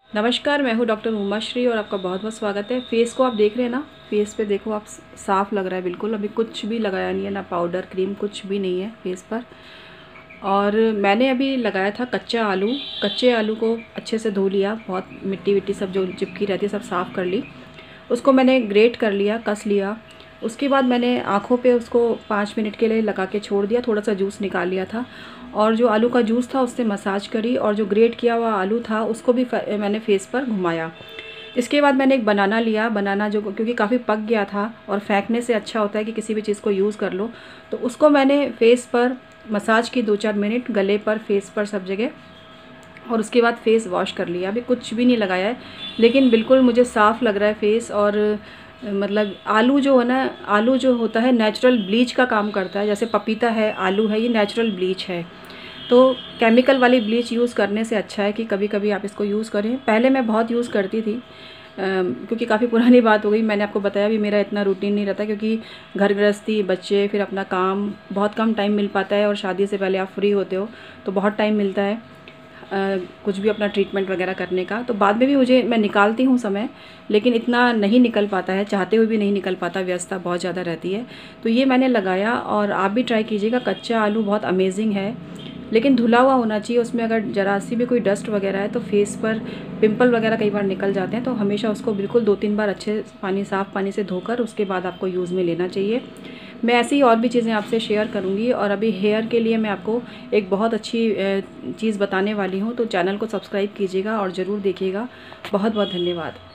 नमस्कार, मैं हूँ डॉक्टर उमाश्री और आपका बहुत बहुत स्वागत है। फेस को आप देख रहे हैं ना, फेस पे देखो आप, साफ़ लग रहा है बिल्कुल। अभी कुछ भी लगाया नहीं है, ना पाउडर क्रीम, कुछ भी नहीं है फेस पर। और मैंने अभी लगाया था कच्चा आलू। कच्चे आलू को अच्छे से धो लिया, बहुत मिट्टी विट्टी सब जो चिपकी रहती है सब साफ़ कर ली। उसको मैंने ग्रेट कर लिया, कस लिया। उसके बाद मैंने आँखों पे उसको 5 मिनट के लिए लगा के छोड़ दिया, थोड़ा सा जूस निकाल लिया था। और जो आलू का जूस था उससे मसाज करी, और जो ग्रेट किया हुआ आलू था उसको भी मैंने फेस पर घुमाया। इसके बाद मैंने एक बनाना लिया, बनाना जो क्योंकि काफ़ी पक गया था और फेंकने से अच्छा होता है कि किसी भी चीज़ को यूज़ कर लो, तो उसको मैंने फेस पर मसाज की 2-4 मिनट, गले पर, फेस पर, सब जगह। और उसके बाद फेस वॉश कर लिया। अभी कुछ भी नहीं लगाया है, लेकिन बिल्कुल मुझे साफ़ लग रहा है फेस। और मतलब आलू जो है ना, आलू जो होता है नेचुरल ब्लीच का काम करता है। जैसे पपीता है, आलू है, ये नेचुरल ब्लीच है। तो केमिकल वाली ब्लीच यूज़ करने से अच्छा है कि कभी कभी आप इसको यूज़ करें। पहले मैं बहुत यूज़ करती थी, क्योंकि काफ़ी पुरानी बात हो गई। मैंने आपको बताया भी, मेरा इतना रूटीन नहीं रहता, क्योंकि घर गृहस्थी, बच्चे, फिर अपना काम, बहुत कम टाइम मिल पाता है। और शादी से पहले आप फ्री होते हो तो बहुत टाइम मिलता है कुछ भी अपना ट्रीटमेंट वगैरह करने का। तो बाद में भी मैं निकालती हूँ समय, लेकिन इतना नहीं निकल पाता है, चाहते हुए भी नहीं निकल पाता, व्यस्तता बहुत ज़्यादा रहती है। तो ये मैंने लगाया, और आप भी ट्राई कीजिएगा। कच्चा आलू बहुत अमेजिंग है, लेकिन धुला हुआ होना चाहिए। उसमें अगर ज़रा सी भी कोई डस्ट वगैरह है तो फेस पर पिंपल वगैरह कई बार निकल जाते हैं। तो हमेशा उसको बिल्कुल 2-3 बार अच्छे पानी, साफ़ पानी से धोकर उसके बाद आपको यूज़ में लेना चाहिए। मैं ऐसी ही और भी चीज़ें आपसे शेयर करूँगी। और अभी हेयर के लिए मैं आपको एक बहुत अच्छी चीज़ बताने वाली हूँ, तो चैनल को सब्सक्राइब कीजिएगा और ज़रूर देखिएगा। बहुत बहुत धन्यवाद।